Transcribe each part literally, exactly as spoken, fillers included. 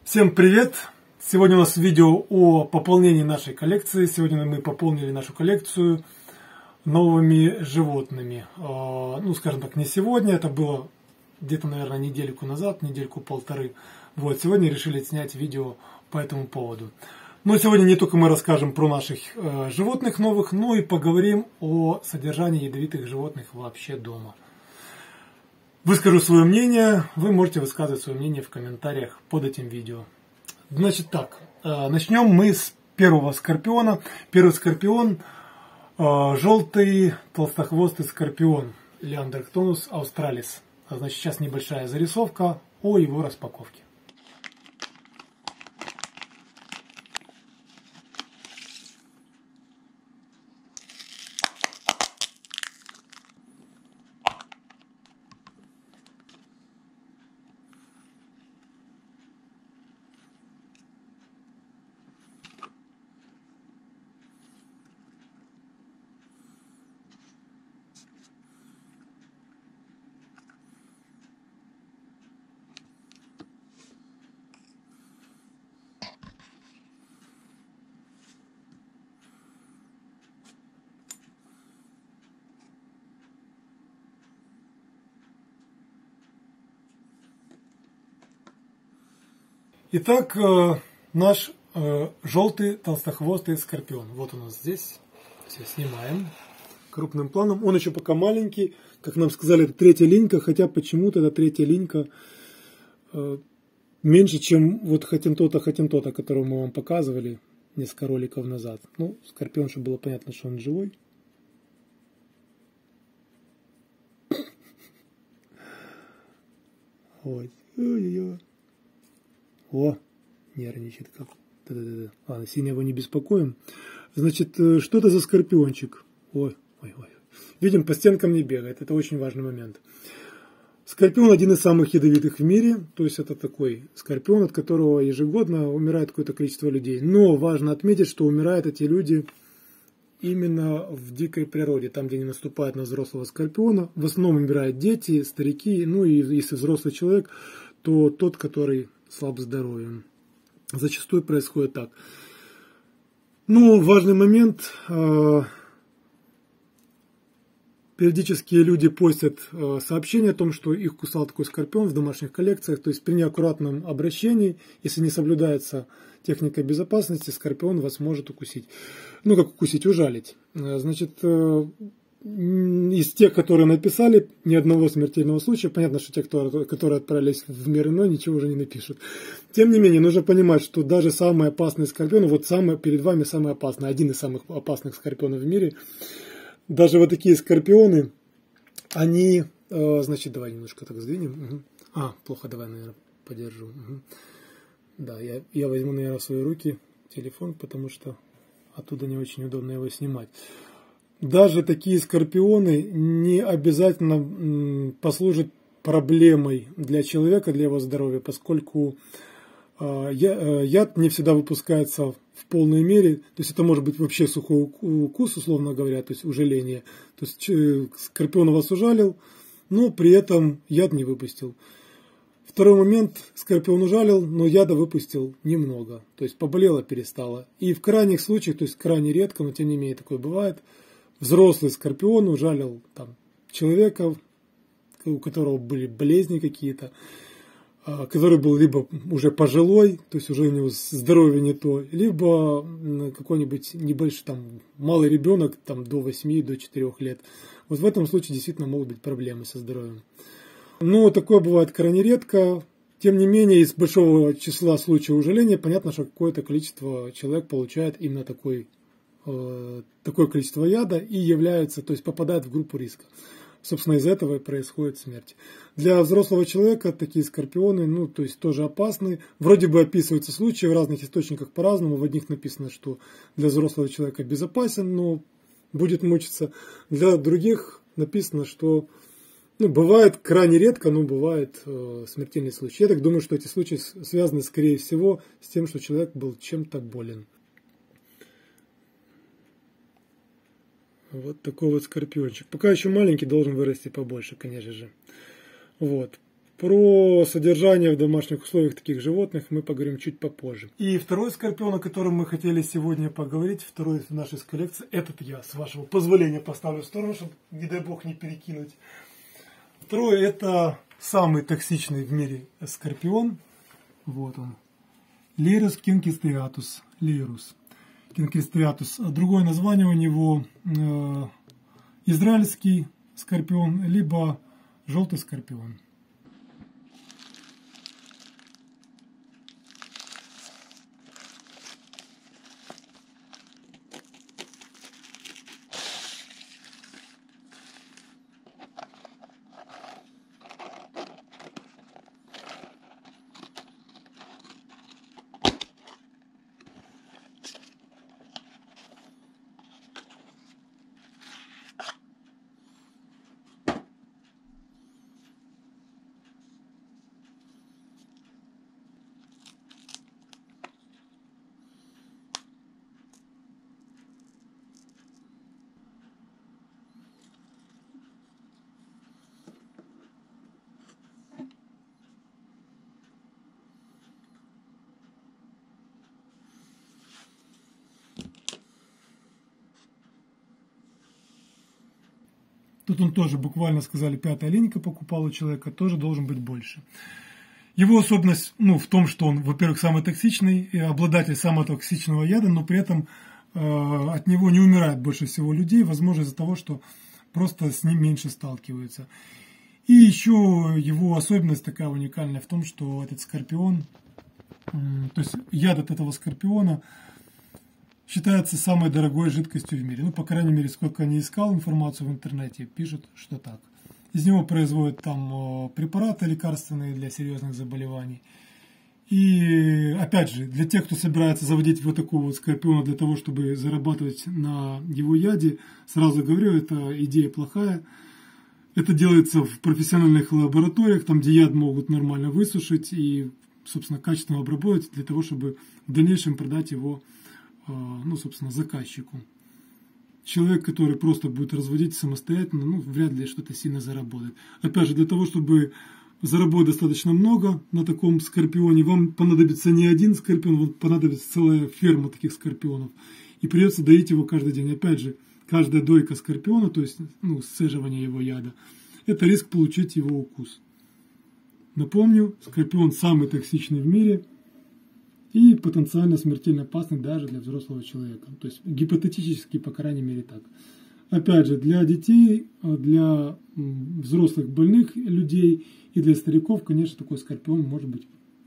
Всем привет! Сегодня у нас видео о пополнении нашей коллекции. Сегодня мы пополнили нашу коллекцию новыми животными. Ну, скажем так, не сегодня, это было где-то, наверное, недельку назад, недельку-полторы. Вот, сегодня решили снять видео по этому поводу. Но сегодня не только мы расскажем про наших э, животных новых, но и поговорим о содержании ядовитых животных вообще дома. Выскажу свое мнение, вы можете высказывать свое мнение в комментариях под этим видео. Значит так, начнем мы с первого скорпиона. Первый скорпион – желтый толстохвостый скорпион Leandrectonus australis. Значит, сейчас небольшая зарисовка о его распаковке. Итак, наш желтый толстохвостый скорпион. Вот у нас здесь. Все снимаем крупным планом. Он еще пока маленький. Как нам сказали, это третья линька. Хотя почему-то эта третья линька меньше, чем вот хатентота хатентота, которого мы вам показывали несколько роликов назад. Ну, скорпион, чтобы было понятно, что он живой. Ой, ой-ой-ой. О, нервничает как. Да-да-да. Ладно, сильно его не беспокоим. Значит, что это за скорпиончик? Ой, ой, ой. Видим, по стенкам не бегает. Это очень важный момент. Скорпион один из самых ядовитых в мире. То есть это такой скорпион, от которого ежегодно умирает какое-то количество людей. Но важно отметить, что умирают эти люди именно в дикой природе. Там, где не наступает на взрослого скорпиона. В основном умирают дети, старики. Ну и если взрослый человек, то тот, который слаб здоровьем. Зачастую происходит так. Ну, важный момент. Периодически люди постят сообщения о том, что их кусал такой скорпион в домашних коллекциях. То есть при неаккуратном обращении, если не соблюдается техника безопасности, скорпион вас может укусить. Ну, как укусить, ужалить. Значит, из тех, которые написали, ни одного смертельного случая. Понятно, что те, кто, которые отправились в мир иной, ничего уже не напишут. Тем не менее, нужно понимать, что даже самый опасный скорпион, вот самый, перед вами самый опасный, один из самых опасных скорпионов в мире, даже вот такие скорпионы, они, э, значит, давай немножко так сдвинем. Угу. А, плохо, давай, наверное, подержу. Угу. Да, я, я возьму, наверное, в свои руки телефон, потому что оттуда не очень удобно его снимать. Даже такие скорпионы не обязательно послужат проблемой для человека, для его здоровья, поскольку яд не всегда выпускается в полной мере. То есть это может быть вообще сухой укус, условно говоря, то есть ужаление. То есть скорпион вас ужалил, но при этом яд не выпустил. Второй момент, скорпион ужалил, но яда выпустил немного. То есть поболело, перестало. И в крайних случаях, то есть крайне редко, но тем не менее такое бывает, взрослый скорпион ужалил там человека, у которого были болезни какие-то, который был либо уже пожилой, то есть уже у него здоровье не то, либо какой-нибудь небольшой, там, малый ребенок там, до восьми, до четырёх лет. Вот в этом случае действительно могут быть проблемы со здоровьем. Но такое бывает крайне редко. Тем не менее, из большого числа случаев ужаления понятно, что какое-то количество человек получает именно такой такое количество яда и является, то есть попадает в группу риска. Собственно, из этого и происходит смерть. Для взрослого человека такие скорпионы, ну, то есть тоже опасны. Вроде бы описываются случаи в разных источниках по-разному. В одних написано, что для взрослого человека безопасен, но будет мучиться. Для других написано, что ну, бывает крайне редко, но бывает э, смертельный случай. Я так думаю, что эти случаи связаны, скорее всего, с тем, что человек был чем-то болен. Вот такой вот скорпиончик. Пока еще маленький, должен вырасти побольше, конечно же. Вот. Про содержание в домашних условиях таких животных мы поговорим чуть попозже. И второй скорпион, о котором мы хотели сегодня поговорить, второй из нашей коллекции, этот я, с вашего позволения, поставлю в сторону, чтобы, не дай бог, не перекинуть. Второй — это самый токсичный в мире скорпион. Вот он. Лирус кинкистриатус. Лирус кинкистриатус. Другое название у него э, израильский скорпион, либо желтый скорпион. Тут он тоже, буквально сказали, пятая линейка покупал у человека, тоже должен быть больше. Его особенность, ну, в том, что он, во-первых, самый токсичный, и обладатель самого токсичного яда, но при этом э, от него не умирает больше всего людей, возможно, из-за того, что просто с ним меньше сталкиваются. И еще его особенность такая уникальная в том, что этот скорпион, э, то есть яд от этого скорпиона считается самой дорогой жидкостью в мире. Ну, по крайней мере, сколько я не искал информацию в интернете, пишут, что так. Из него производят там препараты лекарственные для серьезных заболеваний. И, опять же, для тех, кто собирается заводить вот такого вот скорпиона для того, чтобы зарабатывать на его яде, сразу говорю, это идея плохая. Это делается в профессиональных лабораториях, там, где яд могут нормально высушить и, собственно, качественно обработать для того, чтобы в дальнейшем продать его, ну, собственно, заказчику. Человек, который просто будет разводить самостоятельно, ну, вряд ли что-то сильно заработает. Опять же, для того, чтобы заработать достаточно много на таком скорпионе, вам понадобится не один скорпион, вам понадобится целая ферма таких скорпионов. И придется доить его каждый день. Опять же, каждая дойка скорпиона, то есть, ну, сцеживание его яда, это риск получить его укус. Напомню, скорпион самый токсичный в мире и потенциально смертельно опасный даже для взрослого человека. То есть гипотетически, по крайней мере, так. Опять же, для детей, для взрослых больных людей и для стариков, конечно, такой скорпион может быть,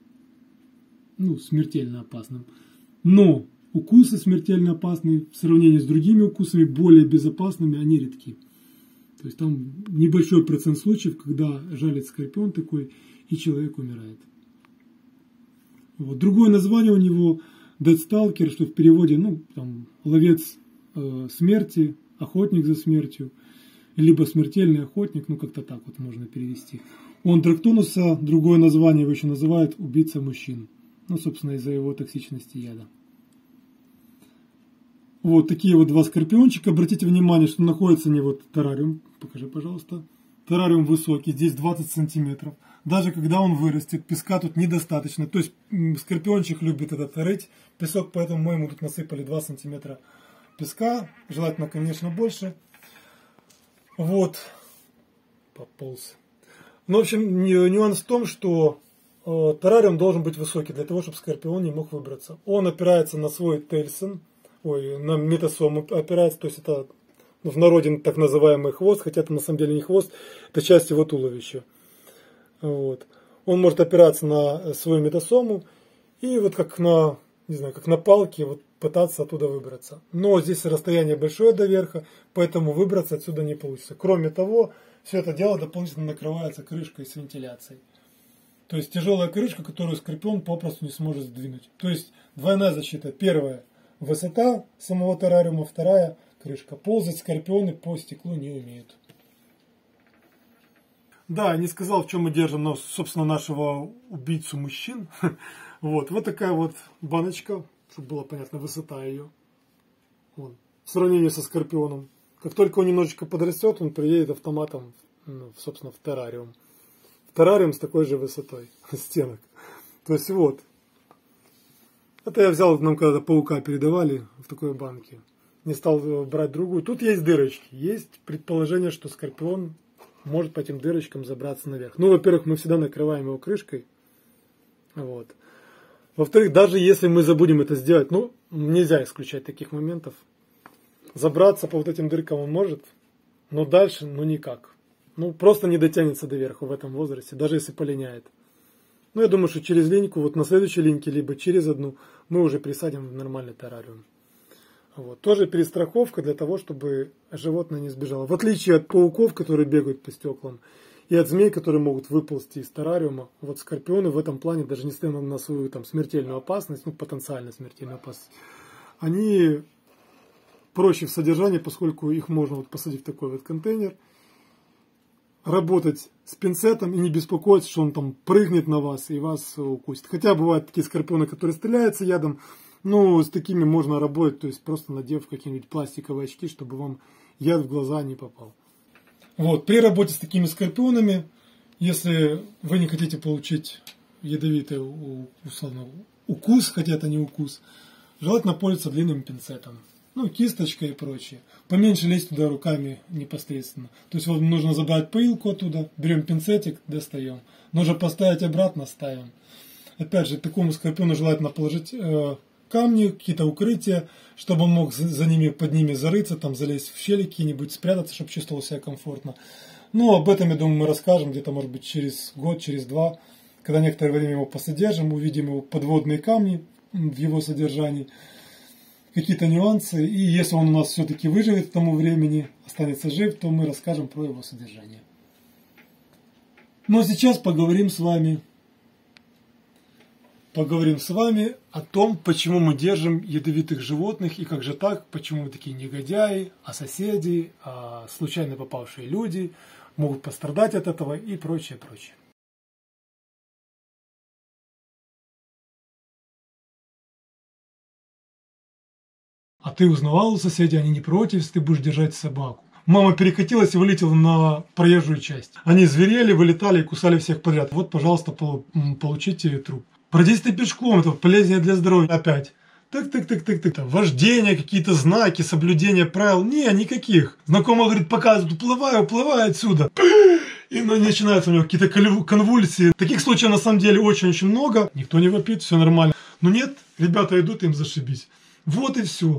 ну, смертельно опасным. Но укусы смертельно опасные в сравнении с другими укусами, более безопасными, они редки. То есть там небольшой процент случаев, когда жалит скорпион такой, и человек умирает. Вот. Другое название у него Death Stalker, что в переводе, ну, там, ловец э, смерти, охотник за смертью, либо смертельный охотник, ну, как-то так вот можно перевести. У Антрактонуса другое название его еще называют убийца мужчин. Ну, собственно, из-за его токсичности яда. Вот такие вот два скорпиончика. Обратите внимание, что находится не вот террариум. Покажи, пожалуйста. Террариум высокий, здесь двадцать сантиметров. Даже когда он вырастет, песка тут недостаточно. То есть скорпиончик любит этот рыть песок, поэтому мы ему тут насыпали два сантиметра песка. Желательно, конечно, больше. Вот. Пополз. Ну, в общем, нюанс в том, что э, террариум должен быть высокий, для того, чтобы скорпион не мог выбраться. Он опирается на свой тельсон, ой, на метасому опирается, то есть это в народе так называемый хвост, хотя это на самом деле не хвост, это часть его туловища. Вот. Он может опираться на свою метасому и вот как на, не знаю, как на палке вот пытаться оттуда выбраться. Но здесь расстояние большое до верха, поэтому выбраться отсюда не получится. Кроме того, все это дело дополнительно накрывается крышкой с вентиляцией. То есть тяжелая крышка, которую скорпион попросту не сможет сдвинуть. То есть двойная защита. Первая — высота самого террариума, вторая — крышка. Ползать скорпионы по стеклу не умеют. Да, не сказал, в чем мы держим, но, собственно, нашего убийцу мужчин. Вот, вот такая вот баночка, чтобы было понятно, высота ее. Вон, в сравнении со скорпионом. Как только он немножечко подрастет, он приедет автоматом, ну, собственно, в террариум. В террариум с такой же высотой стенок. То есть вот. Это я взял, нам когда-то паука передавали в такой банке. Не стал брать другую. Тут есть дырочки. Есть предположение, что скорпион может по этим дырочкам забраться наверх. Ну, во-первых, мы всегда накрываем его крышкой. Вот. Во-вторых, даже если мы забудем это сделать, ну, нельзя исключать таких моментов. Забраться по вот этим дыркам он может, но дальше, ну, никак. Ну, просто не дотянется до верху в этом возрасте, даже если полиняет. Ну, я думаю, что через линьку, вот на следующей линьке, либо через одну, мы уже присадим в нормальный террариум. Вот. Тоже перестраховка для того, чтобы животное не сбежало. В отличие от пауков, которые бегают по стеклам, и от змей, которые могут выползти из террариума, вот скорпионы в этом плане, даже несмотря на свою там, смертельную опасность, ну, потенциально смертельную опасность, они проще в содержании, поскольку их можно вот посадить в такой вот контейнер, работать с пинцетом и не беспокоиться, что он там прыгнет на вас и вас укусит. Хотя бывают такие скорпионы, которые стреляются ядом, но с такими можно работать, то есть просто надев какие-нибудь пластиковые очки, чтобы вам яд в глаза не попал. Вот, при работе с такими скорпионами, если вы не хотите получить ядовитый условно, укус, хотя это не укус, желательно пользоваться длинным пинцетом. Ну, кисточка и прочее. Поменьше лезть туда руками непосредственно. То есть вот нужно забрать пыльку оттуда, берем пинцетик, достаем. Нужно поставить обратно, ставим. Опять же, такому скорпиону желательно положить э, камни, какие-то укрытия, чтобы он мог за ними, под ними зарыться, там залезть в щели какие-нибудь, спрятаться, чтобы чувствовал себя комфортно. Ну, об этом, я думаю, мы расскажем где-то, может быть, через год, через два, когда некоторое время его посодержим, увидим его подводные камни в его содержании, какие-то нюансы, и если он у нас все-таки выживет к тому времени, останется жив, то мы расскажем про его содержание. Ну, а сейчас поговорим с вами Поговорим с вами о том, почему мы держим ядовитых животных и как же так, почему мы такие негодяи, а соседи, а случайно попавшие люди могут пострадать от этого и прочее, прочее. А ты узнавал у соседей, они не против, если ты будешь держать собаку. Мама перекатилась и вылетела на проезжую часть. Они зверели, вылетали и кусали всех подряд. Вот, пожалуйста, получите труп. Пройдись ты пешком, это полезнее для здоровья. Опять. Так-так-так-так-так. Вождение, какие-то знаки, соблюдение правил. Не, никаких. Знакомый говорит, показывает, уплывай, уплывай отсюда. И ну, начинаются у него какие-то конвульсии. Таких случаев на самом деле очень-очень много. Никто не вопит, все нормально. Но нет, ребята идут, им зашибись. Вот и все.